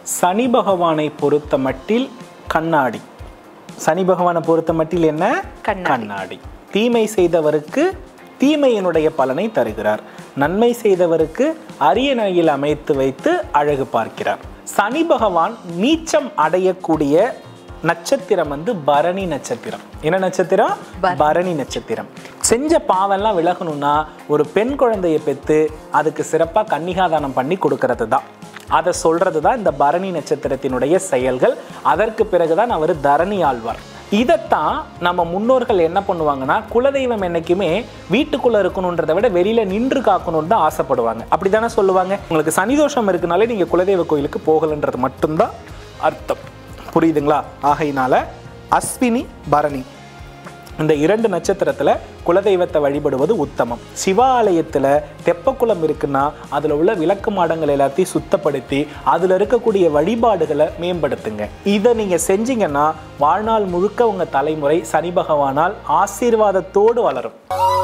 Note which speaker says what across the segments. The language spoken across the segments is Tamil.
Speaker 1: சனி பகவானை பொறுத்த மட்டில் கண்ணாடி. சனி பகவானை பொறுத்த மட்டில் என்ன? கண்ணாடி. தீமை செய்தவருக்கு தீமையினுடைய பலனை தருகிறார். நன்மை செய்தவருக்கு அரிய நிலையில் அமைத்து வைத்து அழகு பார்க்கிறார். சனி பகவான் நீச்சம் அடையக்கூடிய நட்சத்திரம் பரணி நட்சத்திரம். என்ன நட்சத்திரம்? பரணி நட்சத்திரம். செஞ்ச பாவெல்லாம் விலகணும்னா ஒரு பெண் குழந்தையை பெற்று அதுக்கு சிறப்பாக கன்னிகாதானம் பண்ணி கொடுக்கறது தான். அதை சொல்றது தான் இந்த பரணி நட்சத்திரத்தினுடைய செயல்கள். அதற்கு பிறகுதான் அவர் தரணி ஆழ்வார். இதைத்தான் நம்ம முன்னோர்கள் என்ன பண்ணுவாங்கன்னா, குலதெய்வம் என்னைக்குமே வீட்டுக்குள்ள இருக்கணும்ன்றதை விட வெளியில நின்று காக்கணும்னு தான் ஆசைப்படுவாங்க. அப்படித்தானே சொல்லுவாங்க. உங்களுக்கு சனிதோஷம் இருக்குனாலே நீங்க குலதெய்வ கோயிலுக்கு போகலன்றது மட்டும்தான் அர்த்தம். புரியுதுங்களா? ஆகையினால அஸ்வினி பரணி இந்த 2 நட்சத்திரத்துல குலதெய்வத்தை வழிபடுவது உத்தமம். சிவாலயத்துல தெப்பக்குளம் இருக்குன்னா அதுல உள்ள விளக்கு மாடங்கள் எல்லாத்தையும் சுத்தப்படுத்தி அதுல இருக்கக்கூடிய வழிபாடுகளை மேம்படுத்துங்க. இதை நீங்க செஞ்சீங்கன்னா வாழ்நாள் முழுக்க உங்க தலைமுறை சனி பகவானால் ஆசீர்வாதத்தோடு வளரும்.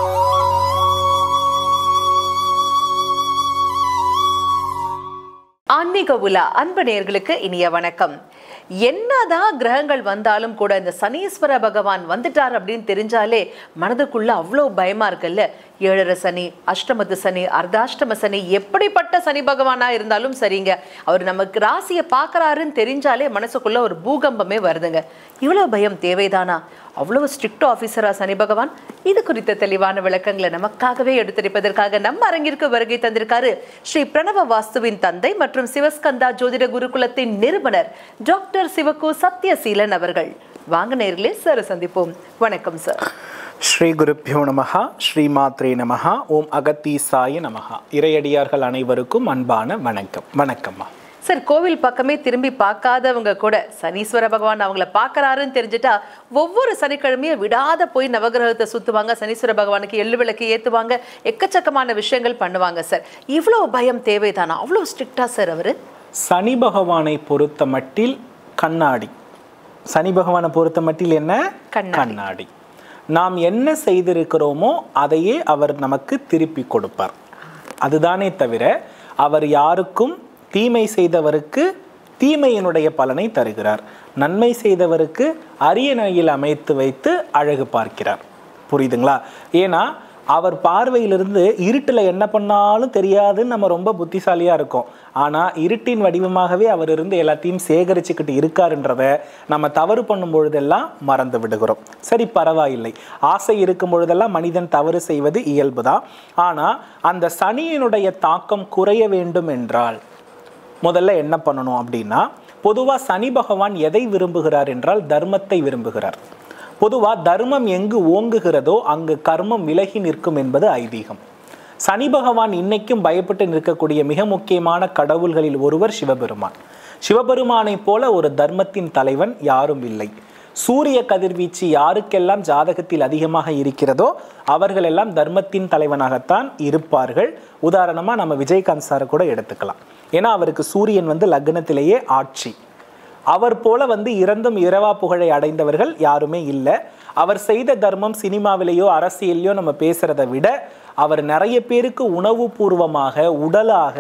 Speaker 2: ஆன்மீக உலா அன்பு நேயர்களுக்கு இனிய வணக்கம். என்னதான் கிரகங்கள் வந்தாலும் கூட இந்த சனீஸ்வர பகவான் வந்துட்டார் அப்படின்னு தெரிஞ்சாலே மனதுக்குள்ள அவ்வளோ பயமா இருக்குல்ல. 7.5 சனி, அஷ்டமத்து சனி, அர்த்தாஷ்டம சனி, எப்படிப்பட்ட சனி பகவானா இருந்தாலும் சரிங்க, அவர் நமக்கு ராசியை பார்க்கறாருன்னு தெரிஞ்சாலே மனசுக்குள்ள ஒரு பூகம்பமே வருதுங்க. இவ்வளவு பயம் தேவைதானா? அவ்வளவு ஸ்ட்ரிக்ட் ஆஃபீஸரா சனி பகவான்? இது குறித்த தெளிவான விளக்கங்களை நமக்காகவே எடுத்துரைப்பதற்காக நம்ம அரங்கிற்கு வருகை தந்திருக்காரு ஸ்ரீ பிரணவ வாஸ்துவின் தந்தை மற்றும் சிவஸ்கந்தா ஜோதிட குருகுலத்தின் நிறுவனர் டாக்டர் சிவகு சத்யசீலன் அவர்கள். வாங்க நேயர்களே, சார் சந்திப்போம். வணக்கம் சார்.
Speaker 1: ஸ்ரீ குருப்பியோ நமஹா, ஸ்ரீ மாத்ரே நமஹா, ஓம் அகத்தீசாய நமஹா. இறையடியார்கள் அனைவருக்கும் அன்பான வணக்கம். வணக்கம்மா.
Speaker 2: சார், கோவில் பக்கமே திரும்பி பார்க்காதவங்க கூட சனீஸ்வர பகவான் அவங்கள பார்க்கறாருன்னு தெரிஞ்சுட்டா ஒவ்வொரு சனிக்கிழமையும் விடாத போய் நவகிரகத்தை சுத்துவாங்க, சனீஸ்வர பகவானுக்கு எள்ளு விளக்கு ஏத்துவாங்க, எக்கச்சக்கமான விஷயங்கள் பண்ணுவாங்க. சார், இவ்வளவு பயம் தேவைதானா? அவ்வளவு ஸ்ட்ரிக்டா சார் அவரு?
Speaker 1: சனி பகவானை பொறுத்த மட்டில் கண்ணாடி. சனி பகவானை பொறுத்த மட்டில் என்ன? கண்ணாடி. நாம் என்ன செய்திருக்கிறோமோ அதையே அவர் நமக்கு திருப்பி கொடுப்பார். அதுதானே தவிர அவர் யாருக்கும் தீமை செய்தவருக்கு தீமையினுடைய பலனை தருகிறார். நன்மை செய்தவருக்கு அரிய நிலையில் அமைத்து வைத்து அழகு பார்க்கிறார். புரியுதுங்களா? ஏன்னா அவர் பார்வையிலிருந்து இருட்டில் என்ன பண்ணாலும் தெரியாதுன்னு நம்ம ரொம்ப புத்திசாலியாக இருக்கோம். ஆனால் இருட்டின் வடிவமாகவே அவர் இருந்து எல்லாத்தையும் சேகரிச்சுக்கிட்டு இருக்காருன்றத நம்ம தவறு பண்ணும் பொழுதெல்லாம் மறந்து விடுகிறோம். சரி, பரவாயில்லை. ஆசை இருக்கும் பொழுதெல்லாம் மனிதன் தவறு செய்வது இயல்பு தான். ஆனால் அந்த சனியினுடைய தாக்கம் குறைய வேண்டும் என்றால் முதல்ல என்ன பண்ணணும் அப்படின்னா, பொதுவாக சனி பகவான் எதை விரும்புகிறார் என்றால் தர்மத்தை விரும்புகிறார். பொதுவாக தர்மம் எங்கு ஓங்குகிறதோ அங்கு கர்மம் விலகி நிற்கும் என்பது ஐதீகம். சனி பகவான் இன்னைக்கும் பயப்பட்டு நிற்கக்கூடிய மிக முக்கியமான கடவுள்களில் ஒருவர் சிவபெருமான். சிவபெருமானை போல ஒரு தர்மத்தின் தலைவன் யாரும் இல்லை. சூரிய கதிர்வீச்சு யாருக்கெல்லாம் ஜாதகத்தில் அதிகமாக இருக்கிறதோ அவர்கள் எல்லாம் தர்மத்தின் தலைவனாகத்தான் இருப்பார்கள். உதாரணமா நம்ம விஜயகாந்த் சாரை கூட எடுத்துக்கலாம். ஏன்னா அவருக்கு சூரியன் லக்னத்திலேயே ஆட்சி. அவர் போல இறந்தும் இரவா புகழை அடைந்தவர்கள் யாருமே இல்லை. அவர் செய்த தர்மம் சினிமாவிலேயோ அரசியலையோ நம்ம பேசுறதை விட அவர் நிறைய பேருக்கு உணவு பூர்வமாக உடலாக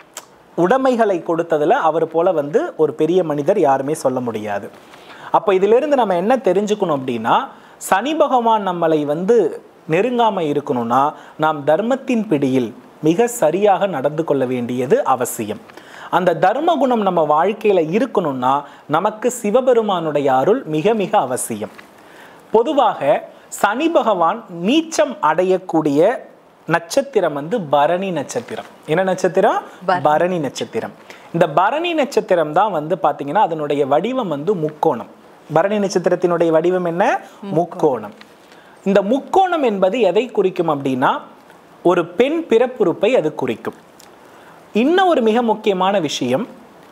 Speaker 1: உடைமைகளை கொடுத்ததுல அவர் போல ஒரு பெரிய மனிதர் யாருமே சொல்ல முடியாது. அப்போ இதிலிருந்து நம்ம என்ன தெரிஞ்சுக்கணும் அப்படின்னா, சனி பகவான் நம்மளை நெருங்காம இருக்கணும்னா நாம் தர்மத்தின் பிடியில் மிக சரியாக நடந்து கொள்ள வேண்டியது அவசியம். அந்த தர்ம குணம் நம்ம வாழ்க்கையில இருக்கணும்னா நமக்கு சிவபெருமானுடைய அருள் மிக மிக அவசியம். பொதுவாக சனி பகவான் நீச்சம் அடையக்கூடிய நட்சத்திரம் பரணி நட்சத்திரம். என்ன நட்சத்திரம்? பரணி நட்சத்திரம். இந்த பரணி நட்சத்திரம் தான் பாத்தீங்கன்னா அதனுடைய வடிவம் முக்கோணம். பரணி நட்சத்திரத்தினுடைய வடிவம் என்ன? முக்கோணம். இந்த முக்கோணம் என்பது எதை குறிக்கும் அப்படின்னா ஒரு பெண் பிறப்புறுப்பை அது குறிக்கும். இன்னும் ஒரு மிக முக்கியமான விஷயம்,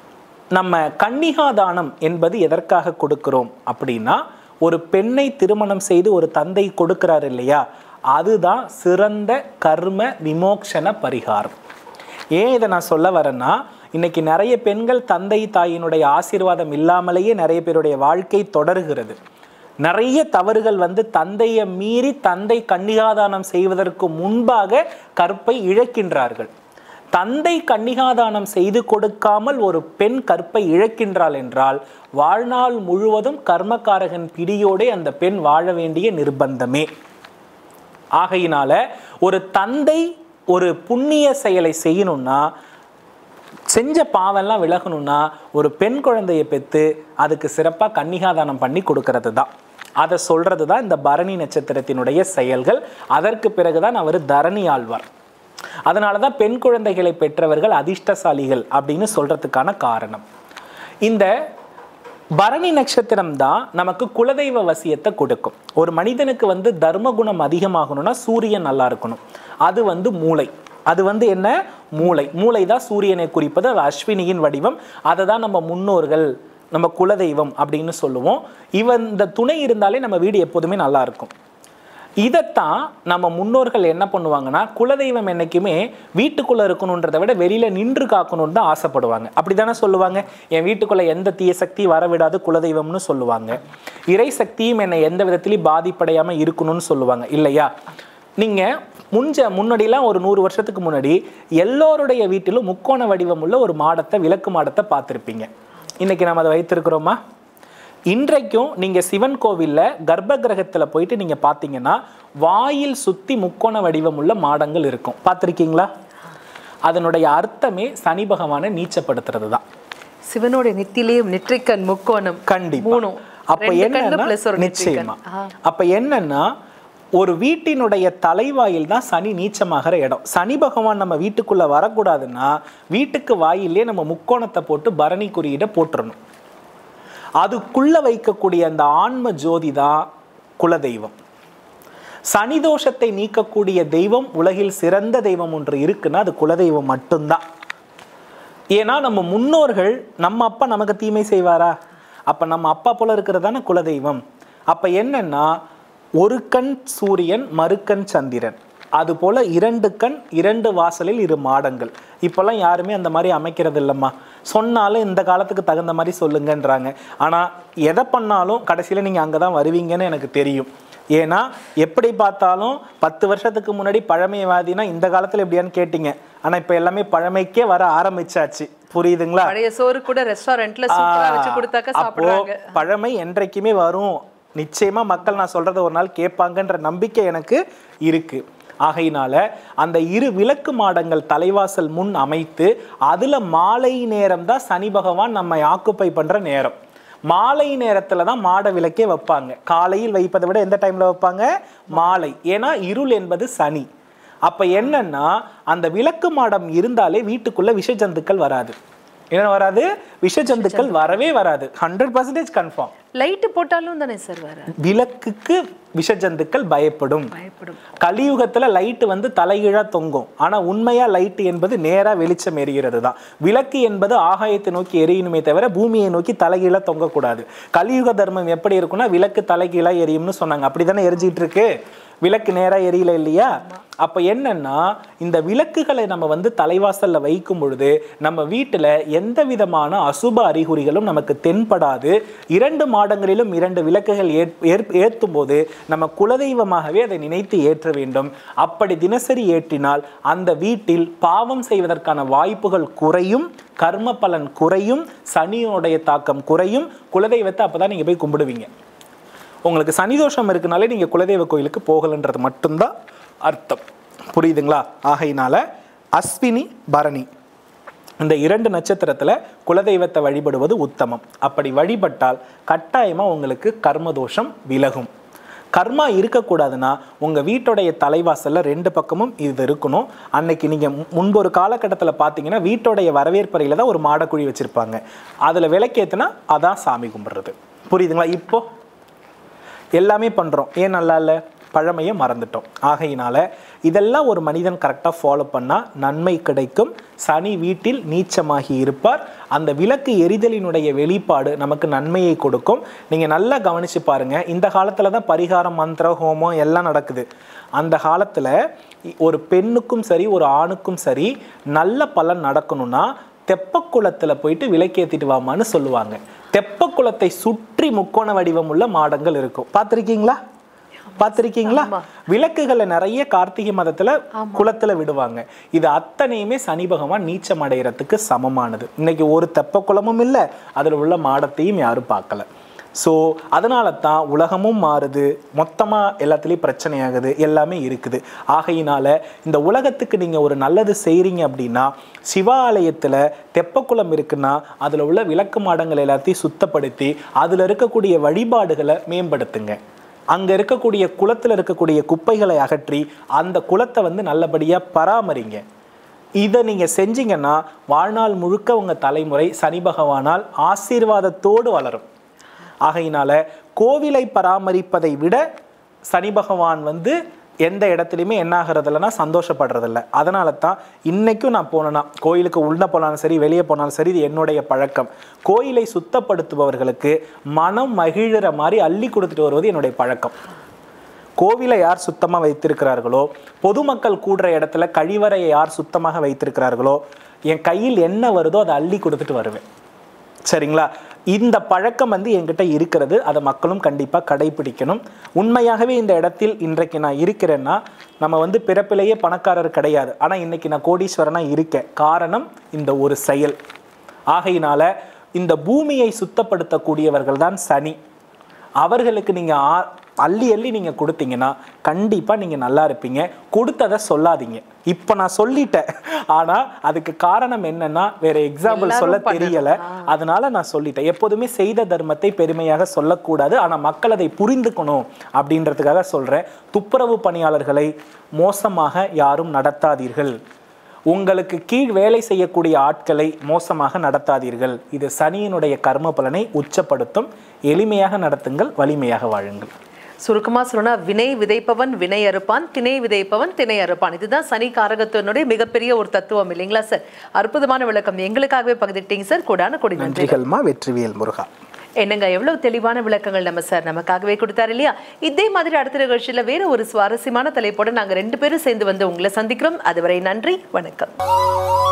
Speaker 1: நம்ம கன்னிகாதானம் என்பது எதற்காக கொடுக்கிறோம் அப்படின்னா, ஒரு பெண்ணை திருமணம் செய்து ஒரு தந்தை கொடுக்கிறார் இல்லையா, அதுதான் சிறந்த கர்ம விமோக்ஷன பரிகாரம். ஏன் இதை நான் சொல்ல வரேன்னா, இன்னைக்கு நிறைய பெண்கள் தந்தை தாயினுடைய ஆசீர்வாதம் இல்லாமலேயே நிறைய பேருடைய வாழ்க்கை தொடர்கிறது. நிறைய தவறுகள் தந்தையை மீறி தந்தை கன்னிகாதானம் செய்வதற்கு முன்பாக கற்பை இழக்கின்றார்கள். தந்தை கன்னிகாதானம் செய்து கொடுக்காமல் ஒரு பெண் கற்பை இழக்கின்றாள் என்றால் வாழ்நாள் முழுவதும் கர்மகாரகன் பிடியோட அந்த பெண் வாழ வேண்டிய நிர்பந்தமே. ஆகையினால ஒரு தந்தை ஒரு புண்ணிய செயலை செய்யணும்னா, செஞ்ச பாவெல்லாம் விலகணும்னா, ஒரு பெண் குழந்தையை பெற்று அதுக்கு சிறப்பாக கன்னிகாதானம் பண்ணி கொடுக்கறது தான். அதை சொல்றது தான் இந்த பரணி நட்சத்திரத்தினுடைய செயல்கள். அதற்கு பிறகுதான் அவர் தரணி ஆழ்வார். அதனால தான் பெண் குழந்தைகளை பெற்றவர்கள் அதிர்ஷ்டசாலிகள் அப்படின்னு சொல்றதுக்கான காரணம். இந்த பரணி நட்சத்திரம் தான் நமக்கு குலதெய்வ வசியத்தை கொடுக்கும். ஒரு மனிதனுக்கு தர்ம குணம் அதிகமாகணும்னா சூரியன் நல்லா இருக்கணும். அது மூளை. அது என்ன? மூளை. மூளை தான் சூரியனை குறிப்பது. அது அஸ்வினியின் வடிவம். அதை தான் நம்ம முன்னோர்கள், நம்ம குலதெய்வம் அப்படின்னு சொல்லுவோம். இந்த துணை இருந்தாலே நம்ம வீடு எப்போதுமே நல்லா இருக்கும். இதைத்தான் நம்ம முன்னோர்கள் என்ன பண்ணுவாங்கன்னா, குலதெய்வம் என்னைக்குமே வீட்டுக்குள்ள இருக்கணுன்றதை விட வெளியில நின்று காக்கணும்னு தான் ஆசைப்படுவாங்க. அப்படித்தானே சொல்லுவாங்க. என் வீட்டுக்குள்ள எந்த தீய சக்தி வரவிடாது குலதெய்வம்னு சொல்லுவாங்க. இறை சக்தியும் என்னை எந்த விதத்திலையும் பாதிப்படையாம இருக்கணும்னு சொல்லுவாங்க இல்லையா? நீங்க முன்னாடிலாம் ஒரு 100 வருஷத்துக்கு முன்னாடி எல்லோருடைய வீட்டிலும் முக்கோண வடிவம் உள்ள ஒரு மாடத்தை, விளக்கு மாடத்தை பார்த்துருப்பீங்க. இன்னைக்கு நம்ம அதை வைத்திருக்கிறோமா? இன்றைக்கும் நீங்க சிவன் கோவில்ல கர்ப்ப கிரகத்துல போயிட்டு நீங்க பாத்தீங்கன்னா வாயில் சுத்தி முக்கோண வடிவம் உள்ள மாடங்கள் இருக்கும். பார்த்திருக்கீங்களா? அதனுடைய அர்த்தமே சனி பகவானை நீச்சப்படுத்துறது தான்.
Speaker 2: சிவனுடைய நெத்திலேயும் நெற்றிக்கண் முக்கோணம்.
Speaker 1: கண்டிப்பா. அப்ப என்ன? நிச்சயமா. அப்ப என்னன்னா, ஒரு வீட்டினுடைய தலைவாயில் தான் சனி நீச்சமாகிற இடம். சனி பகவான் நம்ம வீட்டுக்குள்ள வரக்கூடாதுன்னா வீட்டுக்கு வாயிலே நம்ம முக்கோணத்தை போட்டு பரணி குறியீட போட்டுறணும். அதுக்குள்ள வைக்கக்கூடிய அந்த ஆன்ம ஜோதி தான் குலதெய்வம். சனி தோஷத்தை நீக்கக்கூடிய தெய்வம், உலகில் சிறந்த தெய்வம் ஒன்று இருக்குன்னா அது குலதெய்வம் மட்டும்தான். ஏன்னா நம்ம முன்னோர்கள், நம்ம அப்பா நமக்கு தீமை செய்வாரா? அப்ப நம்ம அப்பா போல இருக்கிறதான குலதெய்வம். அப்ப என்னன்னா, ஒரு கண் சூரியன், மறுக்கண் சந்திரன், அது போல 2 கண் 2 வாசலில் 2 மாடங்கள். இப்பெல்லாம் யாருமே அந்த மாதிரி அமைக்கிறது இல்லைம்மா. சொன்னாலும் இந்த காலத்துக்கு தகுந்த மாதிரி சொல்லுங்கன்றாங்க. ஆனா எதை பண்ணாலும் கடைசியில நீங்க அங்கதான் வருவீங்கன்னு எனக்கு தெரியும். ஏன்னா எப்படி பார்த்தாலும் 10 வருஷத்துக்கு முன்னாடி பழமைவாதினா இந்த காலத்துல எப்படியான்னு கேட்டீங்க. ஆனா இப்ப எல்லாமே பழமைக்கே வர ஆரம்பிச்சாச்சு. புரியுதுங்களா?
Speaker 2: பழைய சோறு கூட ரெஸ்டாரண்ட்ல சூப்பரா வச்சு கொடுத்தாக்க சாப்பிடுறாங்க.
Speaker 1: பழமை என்றைக்குமே வரும். நிச்சயமா மக்கள் நான் சொல்றதை ஒரு நாள் கேட்பாங்கன்ற நம்பிக்கை எனக்கு இருக்கு. ஆகையினால அந்த 2 விளக்கு மாடங்கள் தலைவாசல் முன் அமைத்து அதுல மாலை நேரம் தான் சனி பகவான் நம்ம ஆக்குப்பை பண்ற நேரம். மாலை நேரத்துல தான் மாட விளக்கே வைப்பாங்க. காலையில் வைப்பதை விட எந்த டைம்ல வைப்பாங்க? மாலை. ஏன்னா இருள் என்பது சனி. அப்ப என்னன்னா, அந்த விளக்கு மாடம் இருந்தாலே வீட்டுக்குள்ள விஷ ஜந்துக்கள் வராது. என்ன வராது? விஷ ஜந்துக்கள் வரவே வராது. 100% கன்ஃபார்ம்.
Speaker 2: லைட் போட்டாலும் தானே சார் வர?
Speaker 1: விளக்குக்கு விஷ ஜந்துக்கள் பயப்படும். கலியுகத்துல லைட் தலைகீழா தொங்கும். ஆனா உண்மையா லைட் என்பது நேரா வெளிச்சம் எரிகிறது தான். விளக்கு என்பது ஆகாயத்தை நோக்கி எரியணுமே தவிர பூமியை நோக்கி தலைகீழா தொங்கக்கூடாது. கலியுக தர்மம் எப்படி இருக்குன்னா, விளக்கு தலைகீழா எரியும்னு சொன்னாங்க. அப்படித்தானே எரிஞ்சிட்டு இருக்கு. விளக்கு நேரா எரியல இல்லையா? அப்ப என்னன்னா, இந்த விளக்குகளை நம்ம தலைவாசல்ல வைக்கும் பொழுது நம்ம வீட்டுல எந்த விதமான அசுப அறிகுறிகளும் நமக்கு தென்படாது. 2 மாடங்களிலும் 2 விளக்குகள் ஏற்றும் போது நம்ம குலதெய்வமாகவே அதை நினைத்து ஏற்ற வேண்டும். அப்படி தினசரி ஏற்றினால் அந்த வீட்டில் பாவம் செய்வதற்கான வாய்ப்புகள் குறையும், கர்ம பலன் குறையும், சனியோடைய தாக்கம் குறையும். குலதெய்வத்தை அப்பதான் நீங்க போய் கும்பிடுவீங்க. உங்களுக்கு சனிதோஷம் இருக்குனாலே நீங்க குலதெய்வ கோயிலுக்கு போகலன்றது மட்டும்தான் அர்த்தம். புரியுதுங்களா? ஆகையினால அஸ்வினி, பரணி இந்த 2 நட்சத்திரத்துல குலதெய்வத்தை வழிபடுவது உத்தமம். அப்படி வழிபட்டால் கட்டாயமா உங்களுக்கு கர்மதோஷம் விலகும். கர்மா இருக்கக்கூடாதுன்னா உங்க வீட்டுடைய தலைவாசல்ல 2 பக்கமும் இது இருக்கணும். அன்னைக்கு நீங்க முன்பு ஒரு காலகட்டத்தில் பார்த்தீங்கன்னா வீட்டுடைய வரவேற்பறையில தான் ஒரு மாடக்குழி வச்சிருப்பாங்க. அதுல விளக்கேத்துனா அதான் சாமி கும்பிடுறது. புரியுதுங்களா? இப்போ எல்லாமே பண்றோம். ஏன் நல்லா இல்லை? பழமையை மறந்துட்டோம். ஆகையினால இதெல்லாம் ஒரு மனிதன் கரெக்டாக ஃபாலோ பண்ணா நன்மை கிடைக்கும். சனி வீட்டில் நீச்சமாகி இருப்பார். அந்த விளக்கு எரிதலினுடைய வெளிப்பாடு நமக்கு நன்மையை கொடுக்கும். நீங்க நல்லா கவனிச்சு பாருங்க. இந்த காலத்துல தான் பரிகாரம், மந்திர ஹோமம் எல்லாம் நடக்குது. அந்த காலத்துல ஒரு பெண்ணுக்கும் சரி ஒரு ஆணுக்கும் சரி நல்ல பலன் நடக்கணும்னா தெப்பக்குளத்துல போயிட்டு விளக்கேத்திட்டு வாமான்னு சொல்லுவாங்க. தெப்பக்குளத்தை சுற்றி முக்கோண வடிவம் உள்ள மாடங்கள் இருக்கும். பார்த்திருக்கீங்களா? பார்த்திருக்கீங்களா? விளக்குகளை நிறைய கார்த்திகை மாதத்துல குளத்துல விடுவாங்க. இது அத்தனையுமே சனி பகவான் நீச்சம் அடைகிறதுக்கு சமமானது. இன்னைக்கு ஒரு தெப்ப குளமும் இல்லை, அதுல உள்ள மாடத்தையும் யாரும் பார்க்கல. ஸோ அதனால தான் உலகமும் மாறுது, மொத்தமாக எல்லாத்துலேயும் பிரச்சனையாகுது, எல்லாமே இருக்குது. ஆகையினால இந்த உலகத்துக்கு நீங்கள் ஒரு நல்லது செய்கிறீங்க அப்படின்னா, சிவாலயத்தில் தெப்பக்குளம் இருக்குன்னா அதில் உள்ள விளக்கு மாடங்கள் எல்லாத்தையும் சுத்தப்படுத்தி அதில் இருக்கக்கூடிய வழிபாடுகளை மேம்படுத்துங்க. அங்கே இருக்கக்கூடிய குளத்தில் இருக்கக்கூடிய குப்பைகளை அகற்றி அந்த குளத்தை நல்லபடியாக பராமரிங்க. இதை நீங்கள் செஞ்சீங்கன்னா வாழ்நாள் முழுக்க உங்கள் தலைமுறை சனி பகவானால் ஆசீர்வாதத்தோடு வளரும். ஆகையினால கோவிலை பராமரிப்பதை விட சனி பகவான் எந்த இடத்துலையுமே என்ன ஆகிறதில்லனா சந்தோஷப்படுறதில்ல. அதனால தான் இன்னைக்கும் நான் போனேன்னா, கோயிலுக்கு உள்ள போனாலும் சரி வெளியே போனாலும் சரி, இது என்னுடைய பழக்கம். கோயிலை சுத்தப்படுத்துபவர்களுக்கு மனம் மகிழ்கிற மாதிரி அள்ளி கொடுத்துட்டு வருவது என்னுடைய பழக்கம். கோவிலை யார் சுத்தமாக வைத்திருக்கிறார்களோ, பொதுமக்கள் கூடுற இடத்துல கழிவறையை யார் சுத்தமாக வைத்திருக்கிறார்களோ, என் கையில் என்ன வருதோ அதை அள்ளி கொடுத்துட்டு வருவேன். சரிங்களா? இந்த பழக்கம் என்கிட்ட இருக்கிறது. அதை மக்களும் கண்டிப்பாக கடைபிடிக்கணும். உண்மையாகவே இந்த இடத்தில் இன்றைக்கு நான் இருக்கிறேன்னா, நம்ம பிறப்பிலேயே பணக்காரர் கிடையாது, ஆனால் இன்னைக்கு நான் கோடீஸ்வரனா இருக்கேன். காரணம் இந்த ஒரு செயல். ஆகையினால இந்த பூமியை சுத்தப்படுத்தக்கூடியவர்கள் தான் சனி. அவர்களுக்கு நீங்கள் அள்ளி அள்ளி நீங்கள் கொடுத்தீங்கன்னா கண்டிப்பாக நீங்கள் நல்லா இருப்பீங்க. கொடுத்ததை சொல்லாதீங்க. இப்போ நான் சொல்லிட்டேன், ஆனால் அதுக்கு காரணம் என்னன்னா வேற எக்ஸாம்பிள் சொல்ல தெரியலை, அதனால நான் சொல்லிட்டேன். எப்போதுமே செய்த தர்மத்தை பெருமையாக சொல்லக்கூடாது, ஆனால் மக்கள் அதை புரிந்துக்கணும் அப்படின்றதுக்காக சொல்கிறேன். துப்புரவு பணியாளர்களை மோசமாக யாரும் நடத்தாதீர்கள். உங்களுக்கு கீழ் வேலை செய்யக்கூடிய ஆட்களை மோசமாக நடத்தாதீர்கள். இது சனியினுடைய கர்ம பலனை உச்சப்படுத்தும். எளிமையாக நடத்துங்கள், வலிமையாக வாழுங்கள்.
Speaker 2: சுருக்கமா சொன்னா, வினை விதைப்பவன் வினை அறுப்பான், திணை விதைப்பவன் திணை அறுப்பான். இதுதான் சனி காரகத்தினுடைய மிகப்பெரிய ஒரு தத்துவம் இல்லைங்களா சார்? அற்புதமான விளக்கம் எங்களுக்காகவே பகிர்ந்துட்டீங்க சார். கூடான கொடி
Speaker 1: நன்றிகள்மா. வெற்றிவேல் முருகா.
Speaker 2: என்னங்க எவ்வளவு தெளிவான விளக்கங்கள் நம்ம சார் நமக்காகவே கொடுத்தாரு இல்லையா? இதே மாதிரி அடுத்த நிகழ்ச்சியில வேற ஒரு சுவாரஸ்யமான தலைப்போட நாங்க 2 பேரும் சேர்ந்து உங்களை சந்திக்கிறோம். அதுவரை நன்றி, வணக்கம்.